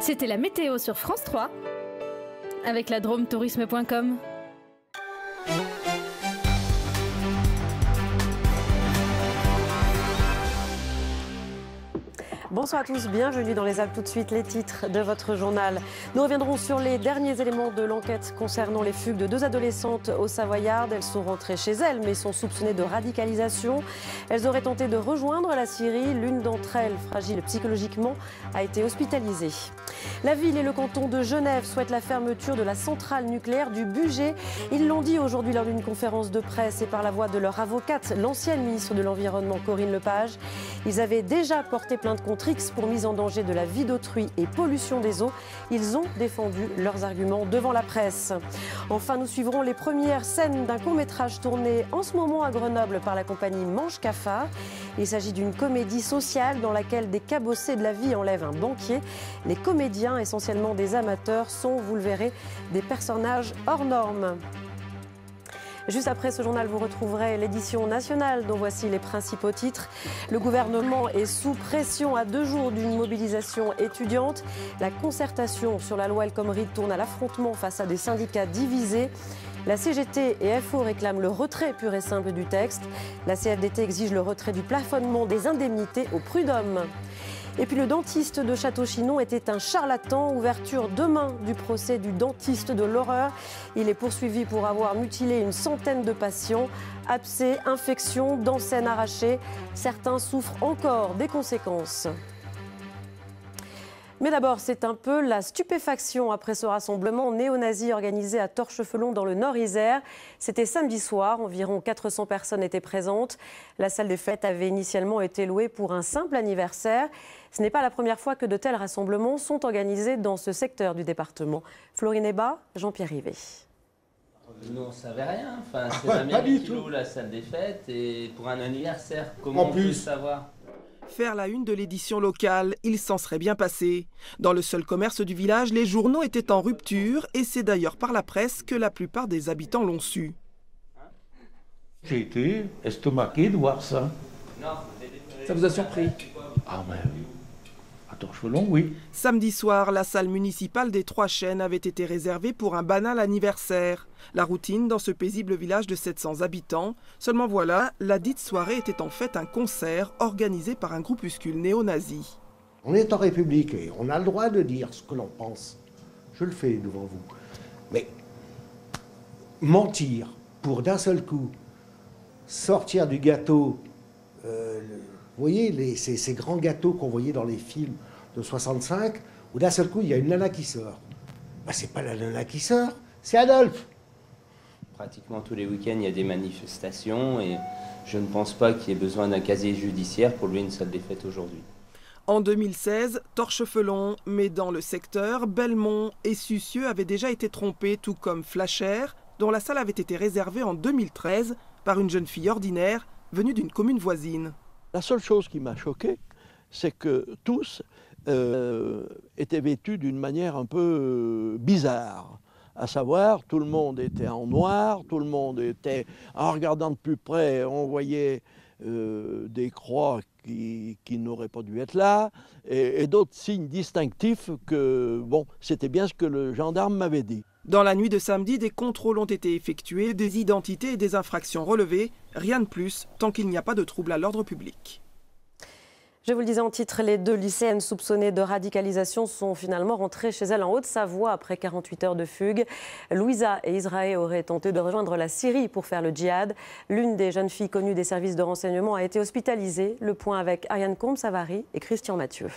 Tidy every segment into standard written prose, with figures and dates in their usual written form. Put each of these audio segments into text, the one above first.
C'était la météo sur France 3 avec la drometourisme.com. Bonsoir à tous, bienvenue dans les Alpes. Tout de suite, les titres de votre journal. Nous reviendrons sur les derniers éléments de l'enquête concernant les fugues de 2 adolescentes au Savoyard. Elles sont rentrées chez elles, mais sont soupçonnées de radicalisation. Elles auraient tenté de rejoindre la Syrie. L'une d'entre elles, fragile psychologiquement, a été hospitalisée. La ville et le canton de Genève souhaitent la fermeture de la centrale nucléaire du Bugey. Ils l'ont dit aujourd'hui lors d'une conférence de presse et par la voix de leur avocate, l'ancienne ministre de l'Environnement Corinne Lepage. Ils avaient déjà porté plainte contre X pour mise en danger de la vie d'autrui et pollution des eaux. Ils ont défendu leurs arguments devant la presse. Enfin, nous suivrons les premières scènes d'un court-métrage tourné en ce moment à Grenoble par la compagnie Manche Cafard. Il s'agit d'une comédie sociale dans laquelle des cabossés de la vie enlèvent un banquier. Les comédiens, essentiellement des amateurs, sont, vous le verrez, des personnages hors normes. Juste après ce journal, vous retrouverez l'édition nationale dont voici les principaux titres. Le gouvernement est sous pression à 2 jours d'une mobilisation étudiante. La concertation sur la loi El Khomri tourne à l'affrontement face à des syndicats divisés. La CGT et FO réclament le retrait pur et simple du texte. La CFDT exige le retrait du plafonnement des indemnités au prud'homme. Et puis le dentiste de Château-Chinon était un charlatan. Ouverture demain du procès du dentiste de l'horreur. Il est poursuivi pour avoir mutilé une centaine de patients. Abcès, infections, dents saines arrachées. Certains souffrent encore des conséquences. Mais d'abord, c'est un peu la stupéfaction après ce rassemblement néo-nazi organisé à Torchefelon dans le Nord-Isère. C'était samedi soir, environ 400 personnes étaient présentes. La salle des fêtes avait initialement été louée pour un simple anniversaire. Ce n'est pas la première fois que de tels rassemblements sont organisés dans ce secteur du département. Florine Heba, Jean-Pierre Rivet. Nous, on ne savait rien. Enfin, c'est la mairie qui loue la salle des fêtes et pour un anniversaire, comment on peut savoir ? Faire la une de l'édition locale, il s'en serait bien passé. Dans le seul commerce du village, les journaux étaient en rupture et c'est d'ailleurs par la presse que la plupart des habitants l'ont su. J'ai été estomaqué de voir ça. Ça vous a surpris? Ah mais oui. À Torchefelon, oui. Samedi soir, la salle municipale des Trois Chênes avait été réservée pour un banal anniversaire. La routine dans ce paisible village de 700 habitants. Seulement voilà, la dite soirée était en fait un concert organisé par un groupuscule néo-nazi. On est en République et on a le droit de dire ce que l'on pense. Je le fais devant vous. Mais mentir pour d'un seul coup, sortir du gâteau, vous voyez ces grands gâteaux qu'on voyait dans les films de 65, où d'un seul coup il y a une nana qui sort. Ben, c'est pas la nana qui sort, c'est Adolphe. Pratiquement tous les week-ends, il y a des manifestations et je ne pense pas qu'il y ait besoin d'un casier judiciaire pour louer une salle des fêtes aujourd'hui. En 2016, Torchefelon, mais dans le secteur, Belmont et Sucieux avaient déjà été trompés, tout comme Flachère, dont la salle avait été réservée en 2013 par une jeune fille ordinaire venue d'une commune voisine. La seule chose qui m'a choqué, c'est que tous étaient vêtus d'une manière un peu bizarre. À savoir, tout le monde était en noir, tout le monde était... En regardant de plus près, on voyait des croix qui n'auraient pas dû être là, et d'autres signes distinctifs que, bon, c'était bien ce que le gendarme m'avait dit. Dans la nuit de samedi, des contrôles ont été effectués, des identités et des infractions relevées. Rien de plus, tant qu'il n'y a pas de trouble à l'ordre public. Je vous le disais en titre, les 2 lycéennes soupçonnées de radicalisation sont finalement rentrées chez elles en Haute-Savoie après 48 heures de fugue. Louisa et Israël auraient tenté de rejoindre la Syrie pour faire le djihad. L'une des jeunes filles connues des services de renseignement a été hospitalisée. Le point avec Ariane Combe-Savary et Christian Mathieu.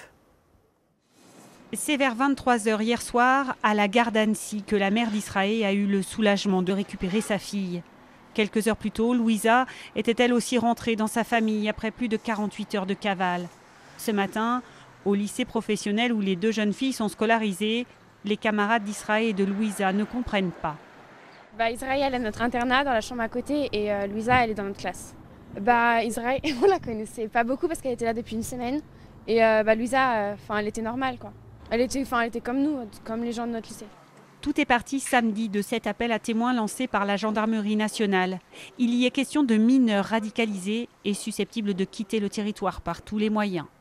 C'est vers 23h hier soir, à la gare d'Annecy, que la mère d'Israël a eu le soulagement de récupérer sa fille. Quelques heures plus tôt, Louisa était elle aussi rentrée dans sa famille après plus de 48 heures de cavale. Ce matin, au lycée professionnel où les 2 jeunes filles sont scolarisées, les camarades d'Israël et de Louisa ne comprennent pas. Israël est à notre internat dans la chambre à côté et Louisa elle est dans notre classe. Israël, on la connaissait pas beaucoup parce qu'elle était là depuis une semaine et Louisa, elle était normale quoi. Elle était comme nous, comme les gens de notre lycée. Tout est parti samedi de cet appel à témoins lancé par la gendarmerie nationale. Il y est question de mineurs radicalisés et susceptibles de quitter le territoire par tous les moyens.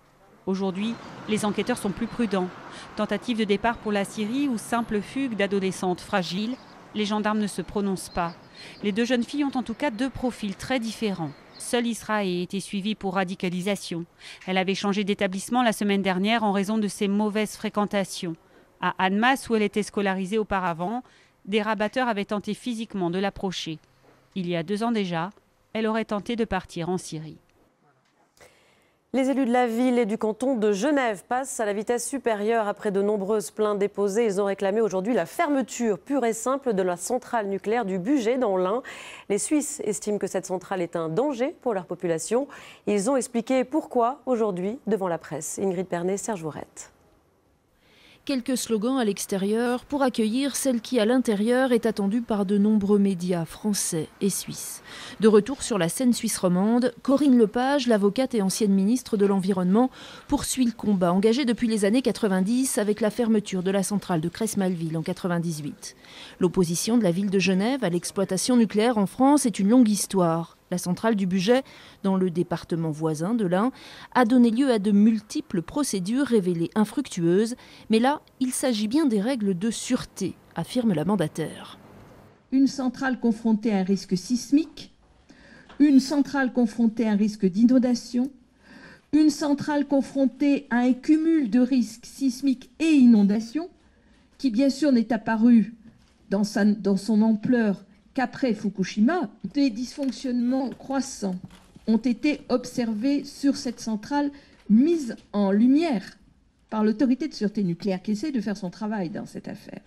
Aujourd'hui, les enquêteurs sont plus prudents. Tentative de départ pour la Syrie ou simple fugue d'adolescentes fragiles, les gendarmes ne se prononcent pas. Les deux jeunes filles ont en tout cas deux profils très différents. Seule Isra a été suivie pour radicalisation. Elle avait changé d'établissement la semaine dernière en raison de ses mauvaises fréquentations. À Annemasse, où elle était scolarisée auparavant, des rabatteurs avaient tenté physiquement de l'approcher. Il y a 2 ans déjà, elle aurait tenté de partir en Syrie. Les élus de la ville et du canton de Genève passent à la vitesse supérieure après de nombreuses plaintes déposées. Ils ont réclamé aujourd'hui la fermeture pure et simple de la centrale nucléaire du Bugey dans l'Ain. Les Suisses estiment que cette centrale est un danger pour leur population. Ils ont expliqué pourquoi aujourd'hui devant la presse. Ingrid Pernet, Serge Vourette. Quelques slogans à l'extérieur pour accueillir celle qui, à l'intérieur, est attendue par de nombreux médias français et suisses. De retour sur la scène suisse romande, Corinne Lepage, l'avocate et ancienne ministre de l'Environnement, poursuit le combat engagé depuis les années 90 avec la fermeture de la centrale de Cresmaljwil en 98. L'opposition de la ville de Genève à l'exploitation nucléaire en France est une longue histoire. La centrale du Bugey, dans le département voisin de l'Ain, a donné lieu à de multiples procédures révélées infructueuses. Mais là, il s'agit bien des règles de sûreté, affirme la mandataire. Une centrale confrontée à un risque sismique, une centrale confrontée à un risque d'inondation, une centrale confrontée à un cumul de risques sismiques et inondations, qui bien sûr n'est apparu dans son ampleur qu'après Fukushima. Des dysfonctionnements croissants ont été observés sur cette centrale mise en lumière par l'autorité de sûreté nucléaire qui essaie de faire son travail dans cette affaire.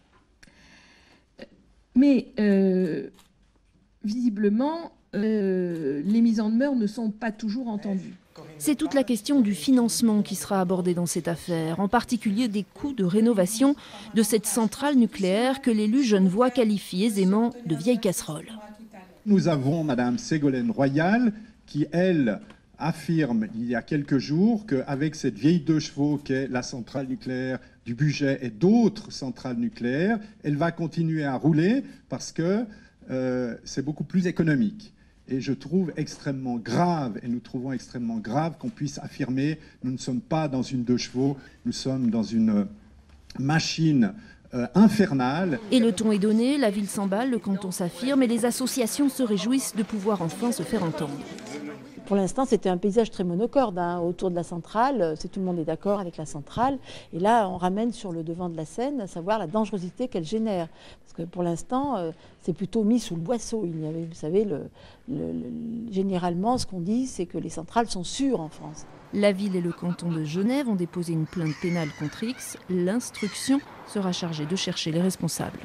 Mais visiblement, les mises en demeure ne sont pas toujours entendues. C'est toute la question du financement qui sera abordée dans cette affaire, en particulier des coûts de rénovation de cette centrale nucléaire que l'élu genevois qualifie aisément de vieille casserole. Nous avons Madame Ségolène Royal qui, elle, affirme il y a quelques jours qu'avec cette vieille 2 chevaux qu'est la centrale nucléaire du Bugey et d'autres centrales nucléaires, elle va continuer à rouler parce que c'est beaucoup plus économique. Et je trouve extrêmement grave, et nous trouvons extrêmement grave qu'on puisse affirmer nous ne sommes pas dans une 2 chevaux, nous sommes dans une machine infernale. Et le ton est donné, la ville s'emballe, le canton s'affirme et les associations se réjouissent de pouvoir enfin se faire entendre. Pour l'instant, c'était un paysage très monocorde autour de la centrale. Tout le monde est d'accord avec la centrale. Et là, on ramène sur le devant de la scène, à savoir la dangerosité qu'elle génère. Parce que pour l'instant, c'est plutôt mis sous le boisseau. Il y avait, vous savez, généralement, ce qu'on dit, c'est que les centrales sont sûres en France. La ville et le canton de Genève ont déposé une plainte pénale contre X. L'instruction sera chargée de chercher les responsables.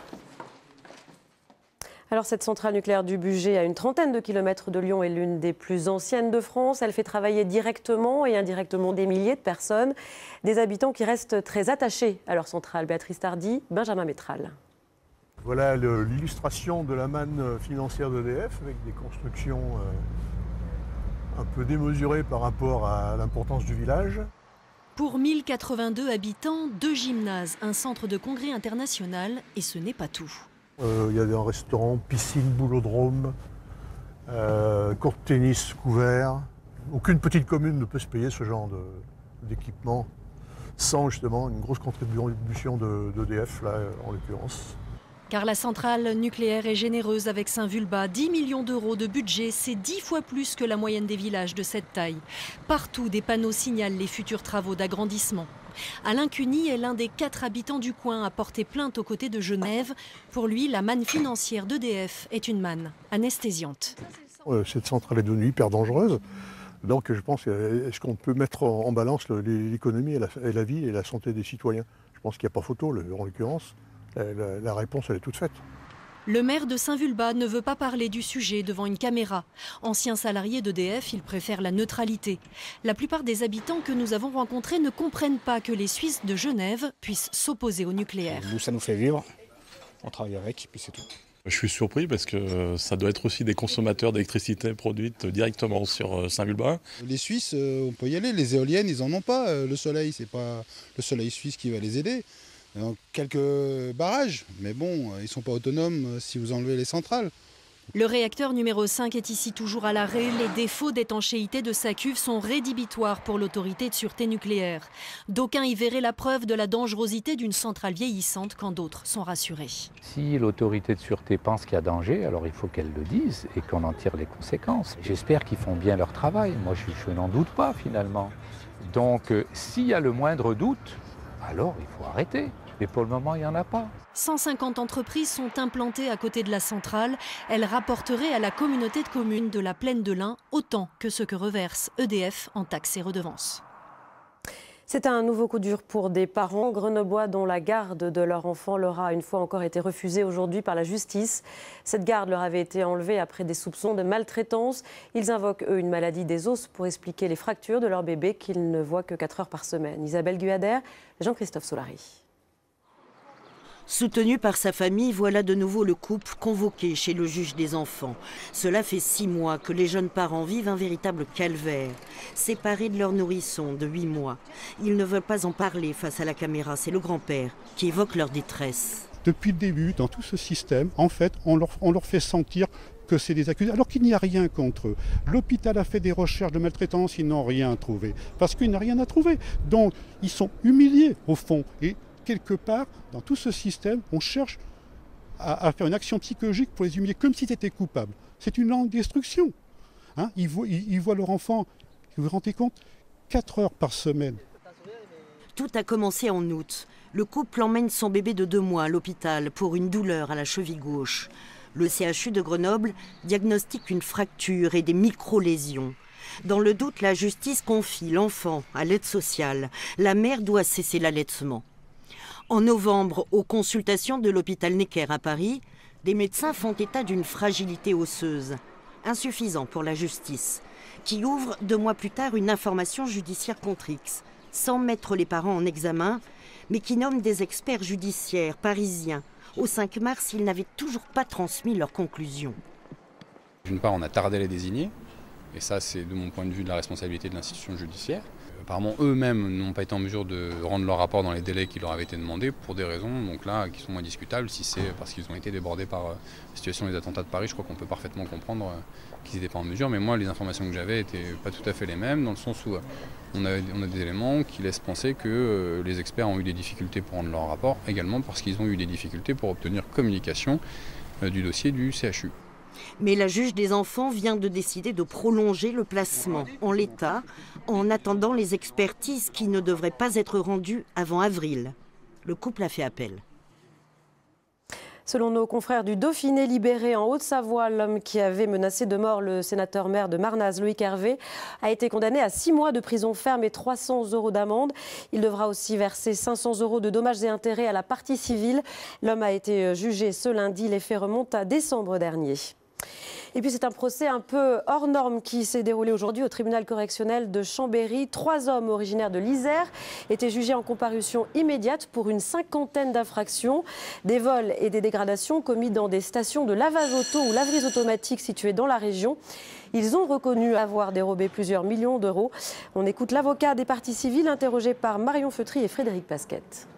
Alors cette centrale nucléaire du Bugey, à une trentaine de kilomètres de Lyon, est l'une des plus anciennes de France. Elle fait travailler directement et indirectement des milliers de personnes, des habitants qui restent très attachés à leur centrale. Béatrice Tardy, Benjamin Métral. Voilà l'illustration de la manne financière d'EDF avec des constructions un peu démesurées par rapport à l'importance du village. Pour 1082 habitants, 2 gymnases, un centre de congrès international et ce n'est pas tout. Il y a un restaurant, piscine, boulodrome, court de tennis couvert. Aucune petite commune ne peut se payer ce genre d'équipement sans justement une grosse contribution d'EDF, là en l'occurrence. Car la centrale nucléaire est généreuse avec Saint-Vulbas. 10 millions d'euros de budget, c'est 10 fois plus que la moyenne des villages de cette taille. Partout, des panneaux signalent les futurs travaux d'agrandissement. Alain Cuny est l'un des 4 habitants du coin à porter plainte aux côtés de Genève. Pour lui, la manne financière d'EDF est une manne anesthésiante. Cette centrale est devenue hyper dangereuse. Donc je pense, est-ce qu'on peut mettre en balance l'économie et la vie et la santé des citoyens? Je pense qu'il n'y a pas photo, en l'occurrence. La réponse, elle est toute faite. Le maire de Saint-Vulbas ne veut pas parler du sujet devant une caméra. Ancien salarié d'EDF, il préfère la neutralité. La plupart des habitants que nous avons rencontrés ne comprennent pas que les Suisses de Genève puissent s'opposer au nucléaire. Nous, ça nous fait vivre. On travaille avec, et puis c'est tout. Je suis surpris parce que ça doit être aussi des consommateurs d'électricité produite directement sur Saint-Vulbas. Les Suisses, on peut y aller. Les éoliennes, ils n'en ont pas. Le soleil, c'est pas le soleil suisse qui va les aider. Quelques barrages, mais bon, ils ne sont pas autonomes si vous enlevez les centrales. Le réacteur numéro 5 est ici toujours à l'arrêt. Les défauts d'étanchéité de sa cuve sont rédhibitoires pour l'autorité de sûreté nucléaire. D'aucuns y verraient la preuve de la dangerosité d'une centrale vieillissante quand d'autres sont rassurés. Si l'autorité de sûreté pense qu'il y a danger, alors il faut qu'elle le dise et qu'on en tire les conséquences. J'espère qu'ils font bien leur travail. Moi, je n'en doute pas finalement. Donc, s'il y a le moindre doute, alors il faut arrêter. Mais pour le moment, il n'y en a pas. 150 entreprises sont implantées à côté de la centrale. Elles rapporteraient à la communauté de communes de la Plaine de l'Ain autant que ce que reverse EDF en taxes et redevances. C'est un nouveau coup dur pour des parents grenoblois dont la garde de leur enfant leur a une fois encore été refusée aujourd'hui par la justice. Cette garde leur avait été enlevée après des soupçons de maltraitance. Ils invoquent, eux, une maladie des os pour expliquer les fractures de leur bébé qu'ils ne voient que 4 heures par semaine. Isabelle Guyader, Jean-Christophe Solari. Soutenu par sa famille, voilà de nouveau le couple convoqué chez le juge des enfants. Cela fait 6 mois que les jeunes parents vivent un véritable calvaire, séparés de leur nourrisson de 8 mois. Ils ne veulent pas en parler face à la caméra, c'est le grand-père qui évoque leur détresse. Depuis le début, dans tout ce système, en fait, on leur fait sentir que c'est des accusés, alors qu'il n'y a rien contre eux. L'hôpital a fait des recherches de maltraitance, ils n'ont rien trouvé, parce qu'il n'y a rien à trouver. Donc, ils sont humiliés, au fond. Et quelque part, dans tout ce système, on cherche à faire une action psychologique pour les humilier, comme si c'était coupable. C'est une lente destruction. Hein, ils voient leur enfant, vous vous rendez compte, 4 heures par semaine. Tout a commencé en août. Le couple emmène son bébé de 2 mois à l'hôpital pour une douleur à la cheville gauche. Le CHU de Grenoble diagnostique une fracture et des micro-lésions. Dans le doute, la justice confie l'enfant à l'aide sociale. La mère doit cesser l'allaitement. En novembre, aux consultations de l'hôpital Necker à Paris, des médecins font état d'une fragilité osseuse, insuffisant pour la justice, qui ouvre 2 mois plus tard une information judiciaire contre X, sans mettre les parents en examen, mais qui nomme des experts judiciaires parisiens. Au 5 mars, ils n'avaient toujours pas transmis leurs conclusions. D'une part, on a tardé à les désigner, et ça c'est de mon point de vue de la responsabilité de l'institution judiciaire. Apparemment, eux-mêmes n'ont pas été en mesure de rendre leur rapport dans les délais qui leur avaient été demandés pour des raisons donc là, qui sont moins discutables. Si c'est parce qu'ils ont été débordés par la situation des attentats de Paris, je crois qu'on peut parfaitement comprendre qu'ils n'étaient pas en mesure. Mais moi, les informations que j'avais n'étaient pas tout à fait les mêmes, dans le sens où on a des éléments qui laissent penser que les experts ont eu des difficultés pour rendre leur rapport, également parce qu'ils ont eu des difficultés pour obtenir communication du dossier du CHU. Mais la juge des enfants vient de décider de prolonger le placement en l'état, en attendant les expertises qui ne devraient pas être rendues avant avril. Le couple a fait appel. Selon nos confrères du Dauphiné libéré en Haute-Savoie, l'homme qui avait menacé de mort le sénateur-maire de Marnaz, Loïc Hervé, a été condamné à 6 mois de prison ferme et 300 € d'amende. Il devra aussi verser 500 € de dommages et intérêts à la partie civile. L'homme a été jugé ce lundi. Les faits remontent à décembre dernier. Et puis c'est un procès un peu hors norme qui s'est déroulé aujourd'hui au tribunal correctionnel de Chambéry. 3 hommes originaires de l'Isère étaient jugés en comparution immédiate pour une 50aine d'infractions. Des vols et des dégradations commis dans des stations de lavage auto ou laveries automatiques situées dans la région. Ils ont reconnu avoir dérobé plusieurs millions d'euros. On écoute l'avocat des parties civiles interrogé par Marion Feutry et Frédéric Pasquette.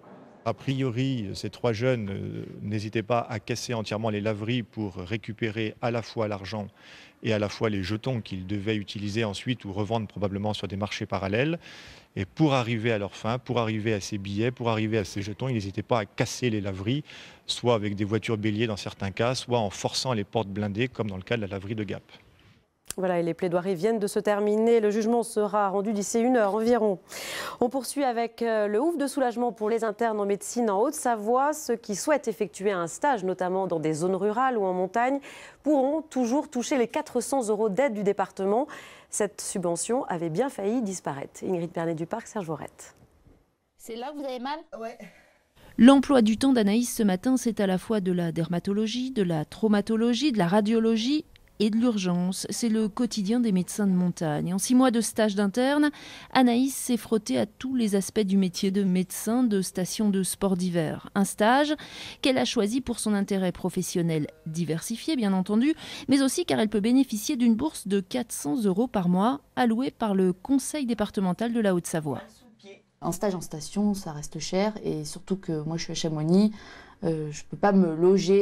A priori, ces 3 jeunes n'hésitaient pas à casser entièrement les laveries pour récupérer à la fois l'argent et à la fois les jetons qu'ils devaient utiliser ensuite ou revendre probablement sur des marchés parallèles. Et pour arriver à leur fin, pour arriver à ces billets, pour arriver à ces jetons, ils n'hésitaient pas à casser les laveries, soit avec des voitures béliers dans certains cas, soit en forçant les portes blindées comme dans le cas de la laverie de Gap. Voilà, et les plaidoiries viennent de se terminer. Le jugement sera rendu d'ici 1 heure environ. On poursuit avec le ouf de soulagement pour les internes en médecine en Haute-Savoie. Ceux qui souhaitent effectuer un stage, notamment dans des zones rurales ou en montagne, pourront toujours toucher les 400 € d'aide du département. Cette subvention avait bien failli disparaître. Ingrid Pernet-Duparc, Serge Vorette. C'est là que vous avez mal ? Ouais. L'emploi du temps d'Anaïs ce matin, c'est à la fois de la dermatologie, de la traumatologie, de la radiologie et de l'urgence. C'est le quotidien des médecins de montagne. En 6 mois de stage d'interne, Anaïs s'est frottée à tous les aspects du métier de médecin de station de sport d'hiver. Un stage qu'elle a choisi pour son intérêt professionnel diversifié, bien entendu, mais aussi car elle peut bénéficier d'une bourse de 400 € par mois allouée par le conseil départemental de la Haute-Savoie. Un stage en station, ça reste cher et surtout que moi je suis à Chamonix, je ne peux pas me loger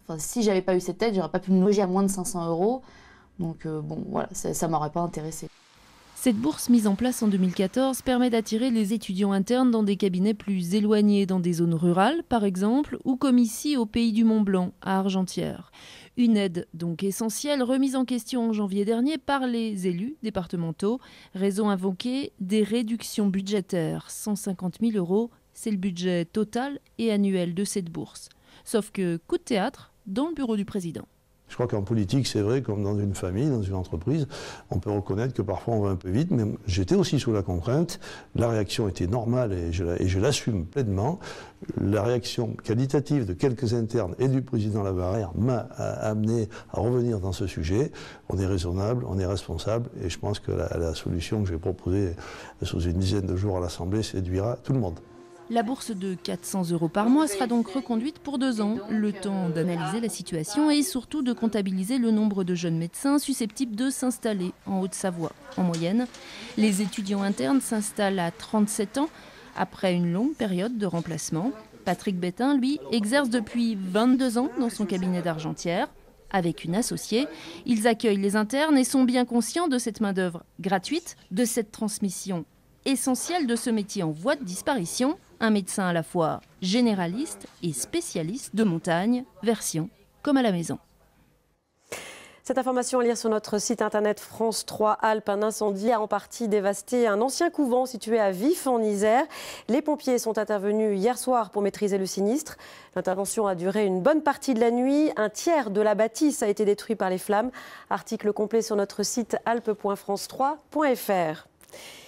Enfin, si j'avais pas eu cette aide, j'aurais pas pu me loger à moins de 500 €. Donc bon, voilà, ça m'aurait pas intéressé. Cette bourse mise en place en 2014 permet d'attirer les étudiants internes dans des cabinets plus éloignés, dans des zones rurales par exemple, ou comme ici au Pays du Mont-Blanc, à Argentières. Une aide donc essentielle, remise en question en janvier dernier par les élus départementaux. Raison invoquée, des réductions budgétaires. 150 000 €, c'est le budget total et annuel de cette bourse. Sauf que coup de théâtre dans le bureau du président. Je crois qu'en politique, c'est vrai, comme dans une famille, dans une entreprise, on peut reconnaître que parfois on va un peu vite, mais j'étais aussi sous la contrainte. La réaction était normale et je l'assume pleinement. La réaction qualitative de quelques internes et du président Labarrère m'a amené à revenir dans ce sujet. On est raisonnable, on est responsable et je pense que la solution que j'ai proposée sous une dizaine de jours à l'Assemblée séduira tout le monde. La bourse de 400 € par mois sera donc reconduite pour 2 ans, le temps d'analyser la situation et surtout de comptabiliser le nombre de jeunes médecins susceptibles de s'installer en Haute-Savoie. En moyenne, les étudiants internes s'installent à 37 ans après une longue période de remplacement. Patrick Bettin, lui, exerce depuis 22 ans dans son cabinet d'Argentières. Avec une associée, ils accueillent les internes et sont bien conscients de cette main-d'œuvre gratuite, de cette transmission essentielle de ce métier en voie de disparition. Un médecin à la fois généraliste et spécialiste de montagne, version comme à la maison. Cette information à lire sur notre site internet France 3 Alpes. Un incendie a en partie dévasté un ancien couvent situé à Vif en Isère. Les pompiers sont intervenus hier soir pour maîtriser le sinistre. L'intervention a duré une bonne partie de la nuit. Un tiers de la bâtisse a été détruit par les flammes. Article complet sur notre site alpes.france3.fr.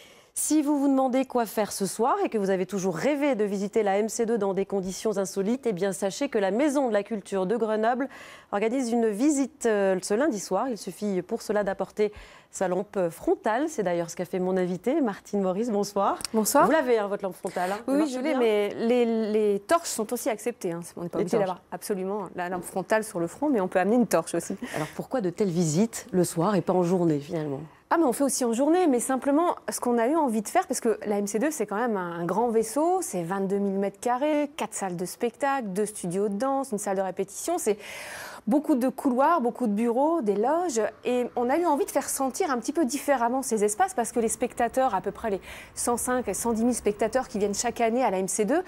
Si vous vous demandez quoi faire ce soir et que vous avez toujours rêvé de visiter la MC2 dans des conditions insolites, eh bien sachez que la Maison de la Culture de Grenoble organise une visite ce lundi soir. Il suffit pour cela d'apporter sa lampe frontale. C'est d'ailleurs ce qu'a fait mon invité, Martine Maurice. Bonsoir. Bonsoir. Vous l'avez, votre lampe frontale. Oui, je l'ai, mais les torches sont aussi acceptées. On n'est pas obligé d'avoir absolument la lampe frontale sur le front, mais on peut amener une torche aussi. Alors pourquoi de telles visites le soir et pas en journée finalement ? Ah, mais on fait aussi en journée, mais simplement ce qu'on a eu envie de faire, parce que la MC2 c'est quand même un grand vaisseau, c'est 22 000 m², 4 salles de spectacle, 2 studios de danse, une salle de répétition, c'est beaucoup de couloirs, beaucoup de bureaux, des loges, et on a eu envie de faire sentir un petit peu différemment ces espaces, parce que les spectateurs, à peu près les 105 et 110 000 spectateurs qui viennent chaque année à la MC2,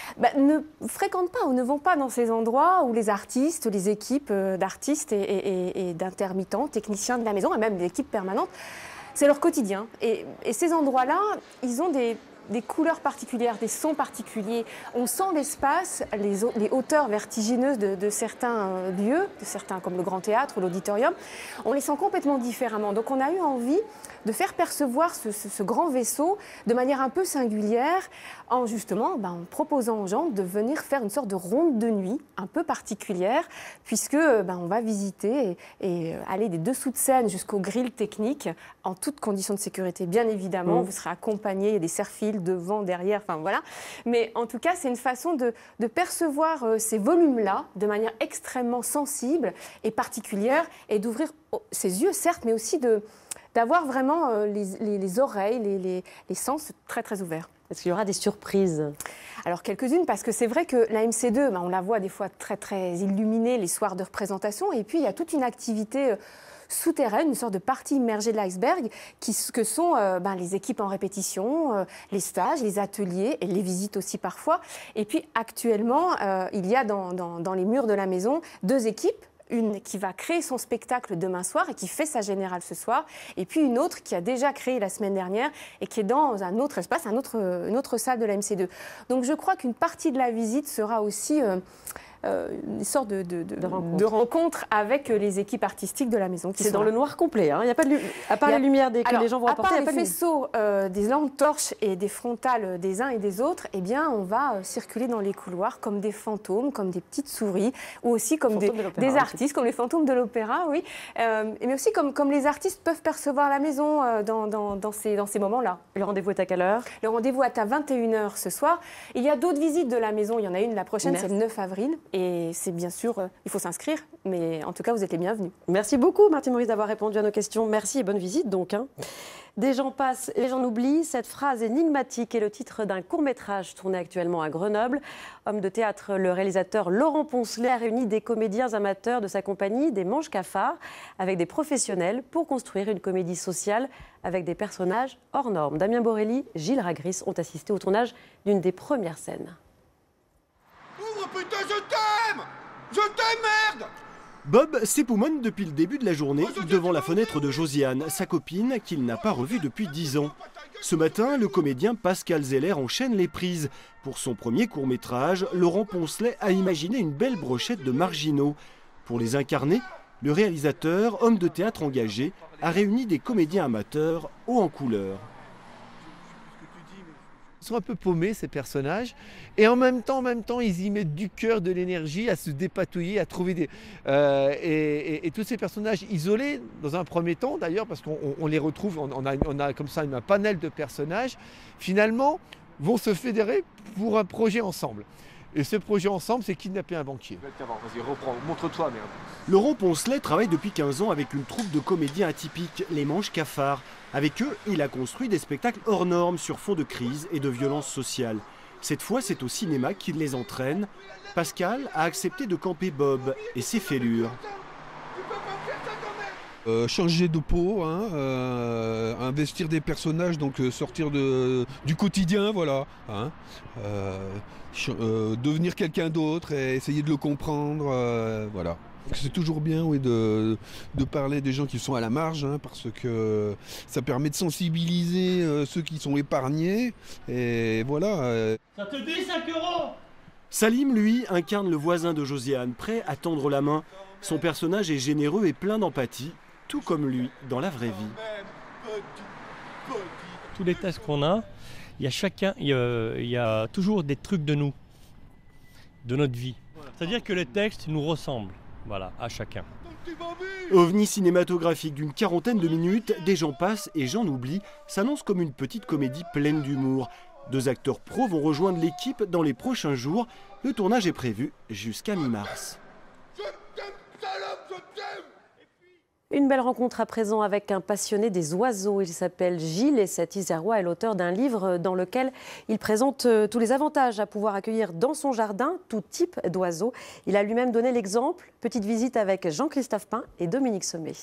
ne fréquentent pas ou ne vont pas dans ces endroits où les artistes, les équipes d'artistes et d'intermittents, techniciens de la maison, et même l'équipe permanente, c'est leur quotidien. Et ces endroits-là, ils ont des couleurs particulières, des sons particuliers. On sent l'espace, les hauteurs vertigineuses de certains lieux, de certains comme le Grand Théâtre ou l'Auditorium. On les sent complètement différemment. Donc on a eu envie de faire percevoir ce grand vaisseau de manière un peu singulière en justement en proposant aux gens de venir faire une sorte de ronde de nuit un peu particulière puisque on va visiter et aller des dessous de scène jusqu'au grill technique en toutes conditions de sécurité. Bien évidemment, vous serez accompagné, il y a des serre-files devant, derrière, enfin voilà. Mais en tout cas, c'est une façon de percevoir ces volumes-là de manière extrêmement sensible et particulière et d'ouvrir ses yeux, certes, mais aussi d'avoir vraiment les oreilles, les sens très très ouverts. Est-ce qu'il y aura des surprises ? Alors quelques-unes, parce que c'est vrai que la MC2, on la voit des fois très très illuminée les soirs de représentation, et puis il y a toute une activité souterraine, une sorte de partie immergée de l'iceberg, que sont les équipes en répétition, les stages, les ateliers et les visites aussi parfois. Et puis actuellement, il y a dans les murs de la maison 2 équipes. Une qui va créer son spectacle demain soir et qui fait sa générale ce soir, et puis une autre qui a déjà créé la semaine dernière et qui est dans un autre espace, une autre salle de la MC2. Donc je crois qu'une partie de la visite sera aussi une sorte de rencontre avec les équipes artistiques de la maison. C'est dans le noir complet, il n'y a pas de à part la lumière que les gens vont apporter. À part les faisceaux des lampes torches et des frontales des uns et des autres, eh bien, on va circuler dans les couloirs comme des fantômes, comme des petites souris, ou aussi comme des artistes, comme les fantômes de l'opéra, oui. Mais aussi comme les artistes peuvent percevoir la maison dans ces moments-là. Le rendez-vous est à quelle heure ? Le rendez-vous est à 21 h ce soir. Il y a d'autres visites de la maison. Il y en a une, la prochaine, c'est le 9 avril. Et c'est bien sûr, il faut s'inscrire, mais en tout cas, vous êtes les bienvenus. Merci beaucoup, Martine Maurice, d'avoir répondu à nos questions. Merci et bonne visite donc. Des gens passent et les gens oublient. Cette phrase énigmatique est le titre d'un court-métrage tourné actuellement à Grenoble. Homme de théâtre, le réalisateur Laurent Poncelet a réuni des comédiens amateurs de sa compagnie, des Manches Cafards, avec des professionnels pour construire une comédie sociale avec des personnages hors normes. Damien Borelli, Gilles Ragris ont assisté au tournage d'une des premières scènes. Ouvre putain, je t'aime! Je t'aime, merde! Bob s'époumonne depuis le début de la journée devant la fenêtre de Josiane, sa copine qu'il n'a pas revue depuis 10 ans. Ce matin, le comédien Pascal Zeller enchaîne les prises. Pour son premier court-métrage, Laurent Poncelet a imaginé une belle brochette de marginaux. Pour les incarner, le réalisateur, homme de théâtre engagé, a réuni des comédiens amateurs haut en couleur. Ils sont un peu paumés, ces personnages, et en même temps, ils y mettent du cœur, de l'énergie, à se dépatouiller, à trouver des... et tous ces personnages isolés, dans un premier temps d'ailleurs, parce qu'on les retrouve, on a comme ça un panel de personnages, finalement, vont se fédérer pour un projet ensemble. Et ce projet ensemble, c'est kidnapper un banquier. Vas-y, reprends, montre-toi, merde. Laurent Poncelet travaille depuis 15 ans avec une troupe de comédiens atypiques, les Manches Cafards. Avec eux, il a construit des spectacles hors normes sur fond de crise et de violence sociale. Cette fois, c'est au cinéma qu'il les entraîne. Pascal a accepté de camper Bob et ses fêlures. Changer de peau, investir des personnages, donc sortir du quotidien, voilà. Devenir quelqu'un d'autre et essayer de le comprendre, voilà. C'est toujours bien, oui, de parler des gens qui sont à la marge, parce que ça permet de sensibiliser ceux qui sont épargnés, et voilà. Ça te dit 5 €? Salim, lui, incarne le voisin de Josiane, prêt à tendre la main. Son personnage est généreux et plein d'empathie, tout comme lui dans la vraie vie. Tous les tests qu'on a, il y a toujours des trucs de nous, de notre vie. C'est-à-dire que les textes nous ressemblent, voilà, à chacun. OVNI cinématographique d'une 40aine de minutes, Des gens passent et j'en oublie, s'annonce comme une petite comédie pleine d'humour. 2 acteurs pros vont rejoindre l'équipe dans les prochains jours. Le tournage est prévu jusqu'à mi-mars. Une belle rencontre à présent avec un passionné des oiseaux. Il s'appelle Gilles et cet Isérois est l'auteur d'un livre dans lequel il présente tous les avantages à pouvoir accueillir dans son jardin tout type d'oiseaux. Il a lui-même donné l'exemple. Petite visite avec Jean-Christophe Pain et Dominique Sommet.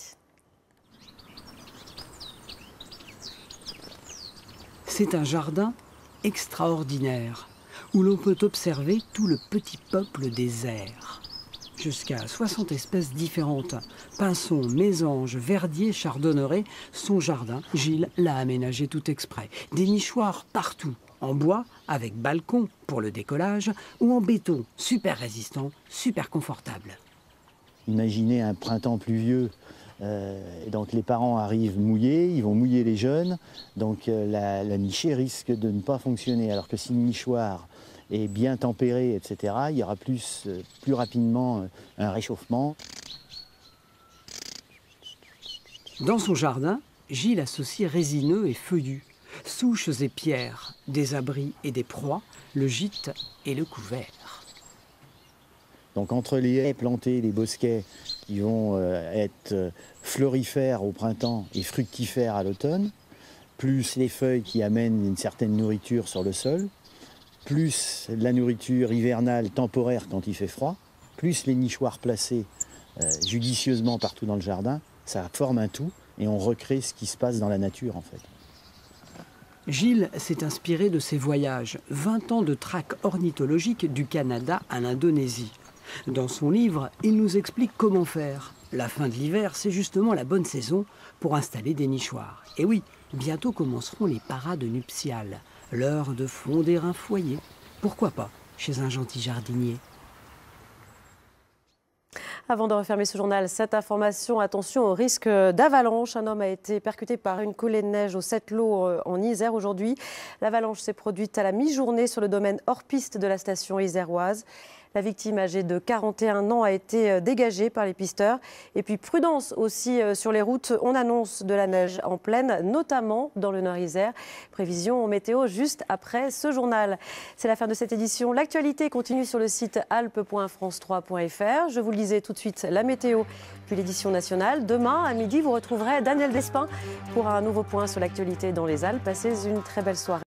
C'est un jardin extraordinaire où l'on peut observer tout le petit peuple des airs. Jusqu'à 60 espèces différentes. Pinsons, mésanges, verdiers, chardonnerets. Son jardin, Gilles l'a aménagé tout exprès. Des nichoirs partout, en bois, avec balcon pour le décollage, ou en béton, super résistant, super confortable. Imaginez un printemps pluvieux. Donc les parents arrivent mouillés, ils vont mouiller les jeunes. Donc la nichée risque de ne pas fonctionner. Alors que si le nichoir est bien tempéré, etc., il y aura plus rapidement un réchauffement. Dans son jardin, Gilles associe résineux et feuillus, souches et pierres, des abris et des proies, le gîte et le couvert. Donc entre les haies plantées, les bosquets qui vont être florifères au printemps et fructifères à l'automne, plus les feuilles qui amènent une certaine nourriture sur le sol, plus la nourriture hivernale temporaire quand il fait froid, plus les nichoirs placés judicieusement partout dans le jardin, ça forme un tout et on recrée ce qui se passe dans la nature en fait. Gilles s'est inspiré de ses voyages, 20 ans de traque ornithologique du Canada à l'Indonésie. Dans son livre, il nous explique comment faire. La fin de l'hiver, c'est justement la bonne saison pour installer des nichoirs. Et oui, bientôt commenceront les parades nuptiales. L'heure de fonder un foyer. Pourquoi pas chez un gentil jardinier. Avant de refermer ce journal, cette information, attention au risque d'avalanche. Un homme a été percuté par une coulée de neige au Sept-Lô en Isère aujourd'hui. L'avalanche s'est produite à la mi-journée sur le domaine hors-piste de la station iséroise. La victime, âgée de 41 ans, a été dégagée par les pisteurs. Et puis prudence aussi sur les routes. On annonce de la neige en plaine, notamment dans le Nord-Isère. Prévision météo juste après ce journal. C'est la fin de cette édition. L'actualité continue sur le site alpes.france3.fr. Je vous le disais tout de suite, la météo, puis l'édition nationale. Demain, à midi, vous retrouverez Daniel Despin pour un nouveau point sur l'actualité dans les Alpes. Passez une très belle soirée.